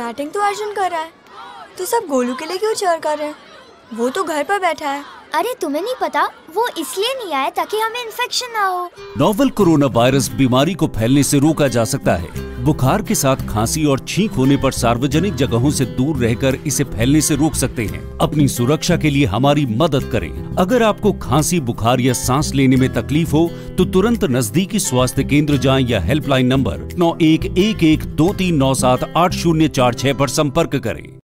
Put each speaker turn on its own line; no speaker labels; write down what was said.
Batting तो अर्जुन कर रहा है, तो सब गोलू के लिए क्यों चीयर कर रहे हैं? वो तो घर पर बैठा है।
अरे तुम्हें नहीं पता, वो इसलिए नहीं आया ताकि हमें इन्फेक्शन ना हो।
नोवेल कोरोना वायरस बीमारी को फैलने से रोका जा सकता है। बुखार के साथ खांसी और छींक होने पर सार्वजनिक जगहों से दूर रहकर इसे फैलने से रोक सकते हैं। अपनी सुरक्षा के लिए हमारी मदद करें। अगर आपको खांसी, बुखार या सांस लेने में तकलीफ हो तो तुरंत नजदीकी स्वास्थ्य केंद्र जाएं या हेल्पलाइन नंबर 911123978046 पर संपर्क करें।